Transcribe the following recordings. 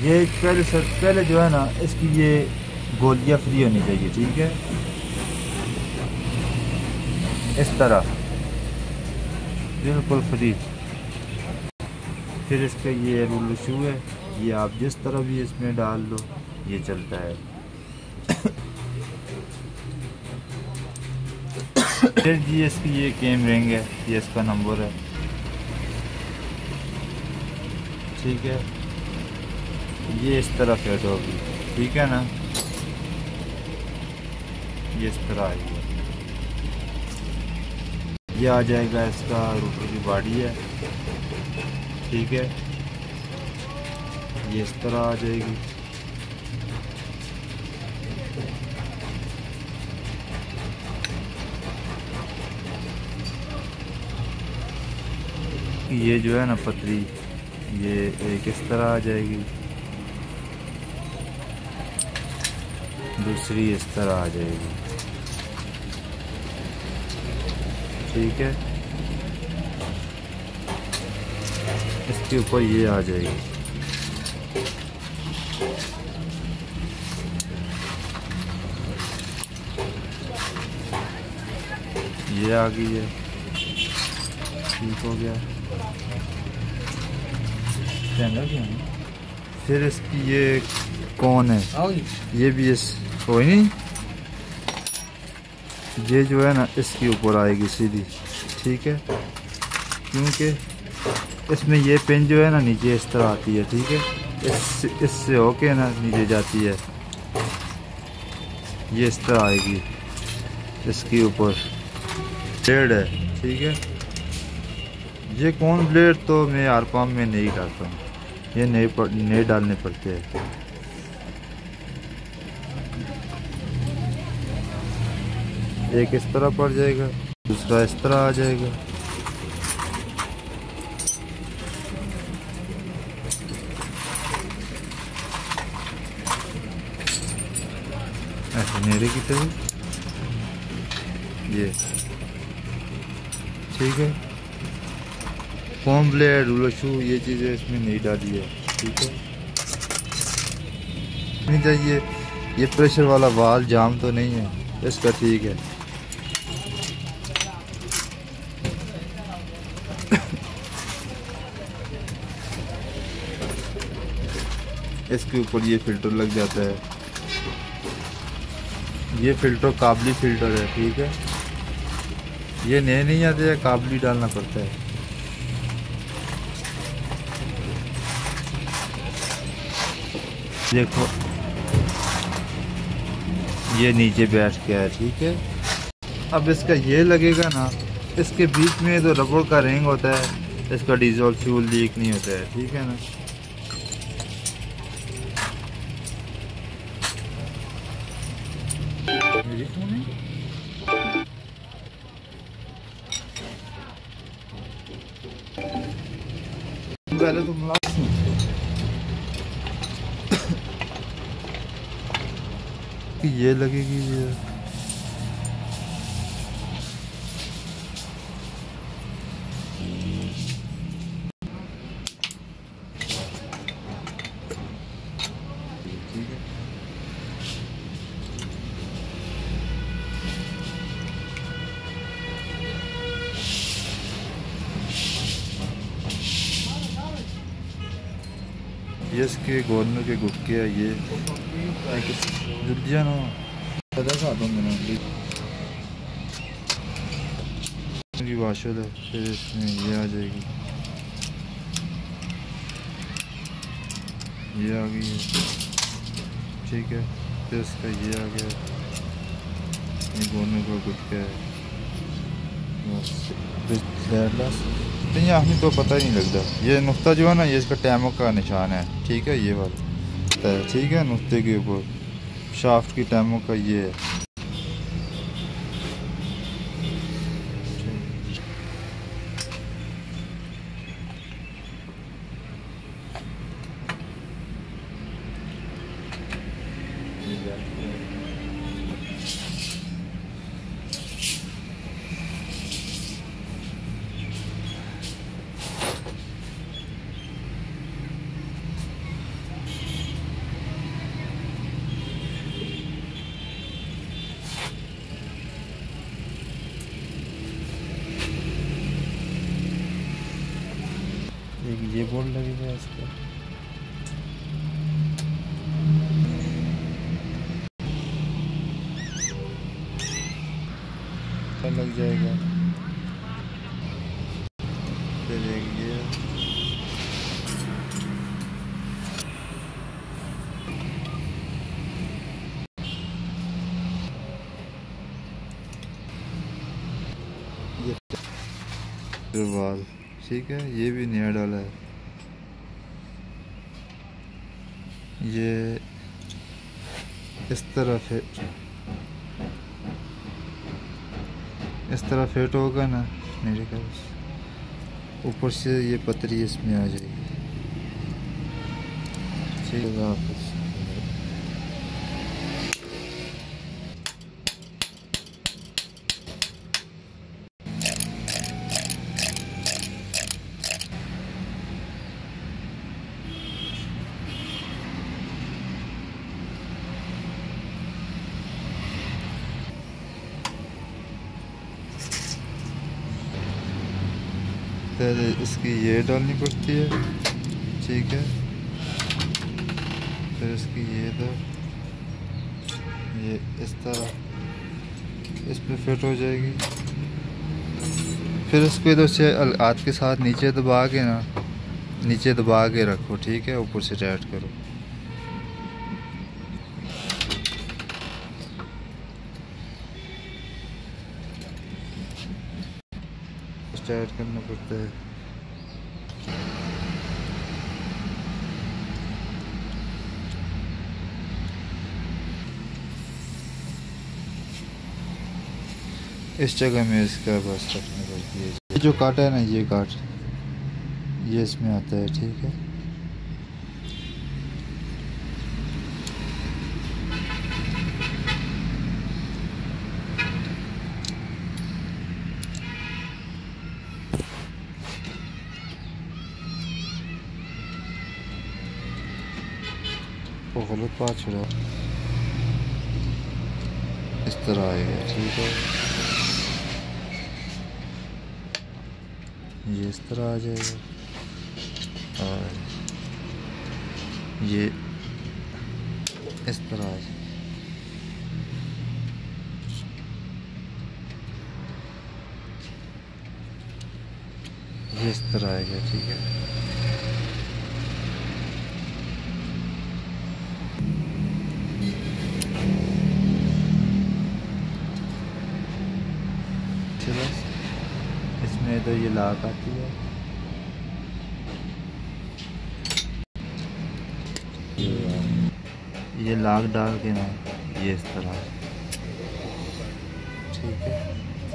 ये पहले जो है ना इसकी ये गोलियां फ्री होनी चाहिए, ठीक है, इस तरह बिल्कुल फ्री। फिर इसका ये रूल शू है, ये आप जिस तरह भी इसमें डाल लो ये चलता है। फिर जी इसकी ये कैम रिंग है, ये इसका नंबर है, ठीक है, ये इस तरह फिट होगी, ठीक है ना, ये इस तरह आएगी। ये आ जाएगा इसका रूटर की बॉडी है, ठीक है, ये इस तरह आ जाएगी। ये जो है ना पतली, ये एक इस तरह आ जाएगी, दूसरी इस तरह आ जाएगी, ठीक है, इसके ऊपर ये आ जाएगी। ये आ गई है, ठीक हो गया। फिर इसकी ये कौन है, ये भी इस कोई नहीं, ये जो है ना इसके ऊपर आएगी सीधी, ठीक है, क्योंकि इसमें ये पिन जो है ना नीचे इस तरह आती है, ठीक है, इससे होके ना नीचे जाती है, ये इस तरह आएगी, इसके ऊपर ब्लेड है, ठीक है। ये कौन ब्लेड तो मैं आर पाम में नहीं डालता हूँ, ये नहीं डालने पड़ते हैं। एक इस तरह पड़ जाएगा, दूसरा इस तरह आ जाएगा, ऐसे नेरे की तरह, ये ठीक है। कॉम ब्लेड, रूलर शू, ये चीज़ें इसमें नहीं डाली है, ठीक है। नहीं चाहिए, ये प्रेशर वाला वाल जाम तो नहीं है इसका, ठीक है। इसके ऊपर ये फिल्टर लग जाता है, ये फिल्टर काबली फिल्टर है, ठीक है, ये नए नहीं आते हैं, काबली डालना पड़ता है। देखो ये नीचे बैठ गया है, ठीक है। अब इसका ये लगेगा ना, इसके बीच में तो रबड़ का रिंग होता है, इसका डीजल फ्यूल लीक नहीं होता है, ठीक है ना। पहले तो ये लगेगी ये, ये इसके गवर्नर के गुटके है, ये जुड़िया ना पता खा दो मैंने की वाशल है। फिर इसमें ये आ जाएगी, ये आ गई है, ठीक है। फिर इसका ये आ गया, ये गवर्नर का गुटका है, नहीं हमें तो पता ही नहीं लगता। ये नुक्ता जो है ना, ये इसका टैमो का निशान है, ठीक है, ये वाला, ठीक है। नुक्ते के ऊपर शाफ्ट की टैमो का ये है। ये बोर्ड लगेगा इस पर। लग जाएगा। फिर ये वाल, ठीक है, ये भी नया डाला है। ये इस तरह फिट होगा ना मेरे ख्याल से। ऊपर से ये पतरी इसमें आ जाएगी। ठीक है, वापस पहले इसकी ये डालनी पड़ती है, ठीक है। फिर इसकी ये इधर, ये इस तरह इस पे फिट हो जाएगी। फिर इसको इधर से हाथ के साथ नीचे दबा के ना, नीचे दबा के रखो, ठीक है। ऊपर से टाइट करो। टाइट करना पड़ता है। इस जगह में इसका बस रखना पड़ती है। ये जो काट है ना, ये काट ये इसमें आता है, ठीक है। वो गलत बात छुड़ा, इस तरह आएगा, ठीक है। ये इस तरह आ जाएगा और ये इस तरह आ जाएगा। ये इस तरह आएगा, ठीक है। इसमें तो ये लाक आती है, ये लाक डाल के ना, ये इस तरह, ठीक है।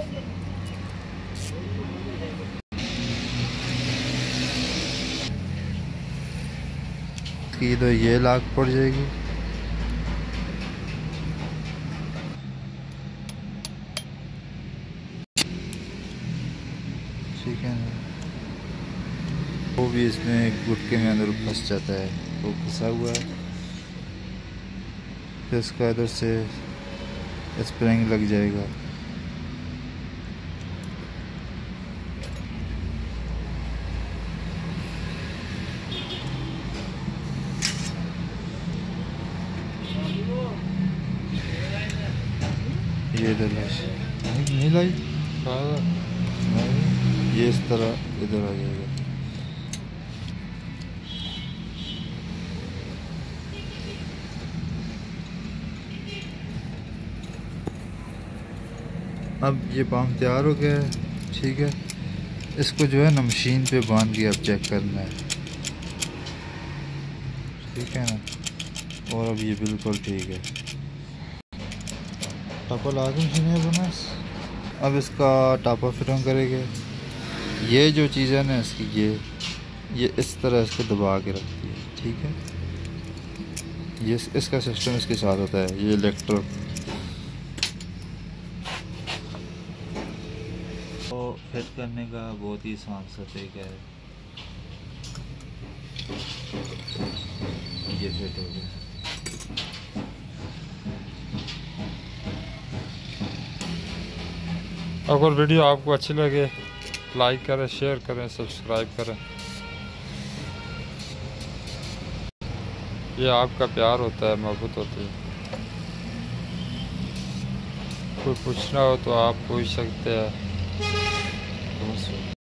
कि तो ये लाक पड़ जाएगी। ठीक है ना, वो भी इसमें गुटके में अंदर फंस जाता है, वो फंसा हुआ है। फिर इसका इधर से स्प्रिंग लग जाएगा। ये इधर नहीं लाई, ये इस तरह इधर आ जाएगा। अब ये पाम तैयार हो गया है, ठीक है। इसको जो है ना मशीन पे बांध के अब चेक करना है, ठीक है ना। और अब ये बिल्कुल ठीक है। टापा लाजम है बना। अब इसका टापा फिटिंग करेंगे। ये जो चीज़ है ना इसकी, ये इस तरह इसको दबा के रखती है, ठीक है। ये इसका सिस्टम इसके साथ होता है, ये इलेक्ट्रो तो फिट करने का बहुत ही आसान सा तरीका है। ये फिट हो गया। अगर वीडियो आपको अच्छी लगे लाइक करें, शेयर करें, सब्सक्राइब करें। ये आपका प्यार होता है, मोहब्बत होती है। कोई पूछना हो तो आप पूछ सकते हैं।